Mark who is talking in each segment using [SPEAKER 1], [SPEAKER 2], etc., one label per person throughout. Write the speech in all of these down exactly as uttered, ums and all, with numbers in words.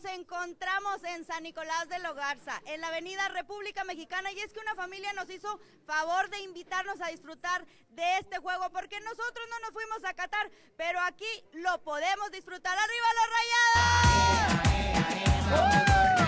[SPEAKER 1] encontramos en San Nicolás de los Garza, en la avenida República Mexicana, y es que una familia nos hizo favor de invitarnos a disfrutar de este juego, porque nosotros no nos fuimos a Qatar, pero aquí lo podemos disfrutar. ¡Arriba los Rayados!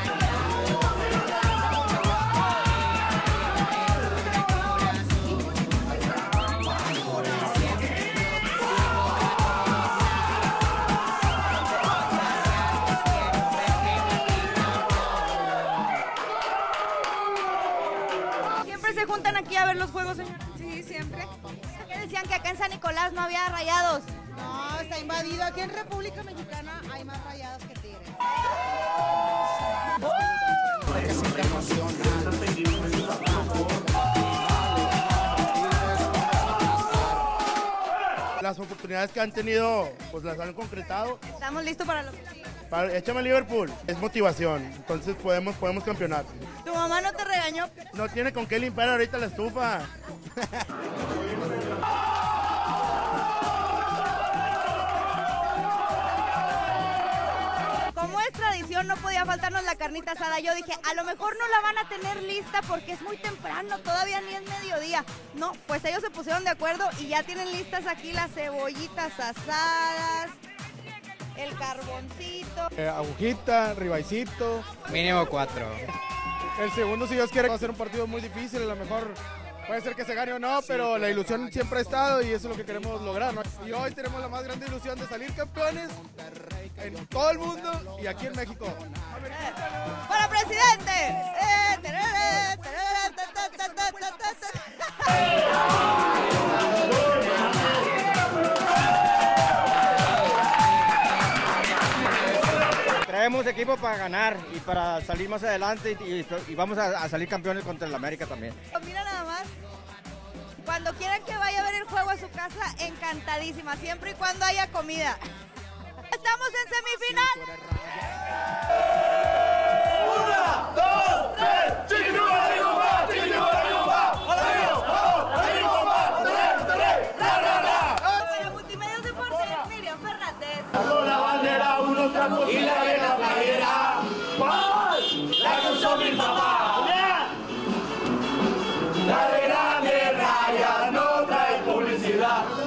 [SPEAKER 1] ¿Se juntan aquí a ver los juegos, señor?
[SPEAKER 2] Sí, siempre.
[SPEAKER 1] ¿Qué decían que acá en San Nicolás no había Rayados?
[SPEAKER 2] No, está invadido. Aquí en República Mexicana hay más Rayados que Tigres.
[SPEAKER 3] Las oportunidades que han tenido, pues las han concretado.
[SPEAKER 1] Estamos listos para lo que sigue.
[SPEAKER 3] Para, échame Liverpool, es motivación, entonces podemos, podemos campeonar.
[SPEAKER 1] ¿Tu mamá no te regañó?
[SPEAKER 3] No tiene con qué limpiar ahorita la estufa.
[SPEAKER 1] Como es tradición, no podía faltarnos la carnita asada. Yo dije, a lo mejor no la van a tener lista porque es muy temprano, todavía ni es mediodía. No, pues ellos se pusieron de acuerdo y ya tienen listas aquí las cebollitas asadas, el carboncito.
[SPEAKER 4] Eh, agujita, ribaicito.
[SPEAKER 5] Mínimo cuatro.
[SPEAKER 4] El segundo, si Dios quiere, va a ser un partido muy difícil, a lo mejor puede ser que se gane o no, pero la ilusión siempre ha estado y eso es lo que queremos lograr, ¿no? Y hoy tenemos la más grande ilusión de salir campeones en todo el mundo y aquí en México.
[SPEAKER 1] ¡Para presidente!
[SPEAKER 5] Traemos equipo para ganar y para salir más adelante y, y, y vamos a, a salir campeones contra el América también.
[SPEAKER 1] Mira nada más, cuando quieran que vaya a ver el juego a su casa, encantadísima, siempre y cuando haya comida. Estamos en semifinal.
[SPEAKER 6] Una, dos, tres, chiquitibumba, chiquitibumba, chiquitibumba,
[SPEAKER 1] Para Multimedios Deportes, Miriam Fernández.
[SPEAKER 6] la bandera, unos tacos y la de la playera. La que usó mi papá. La de grande raya no trae publicidad.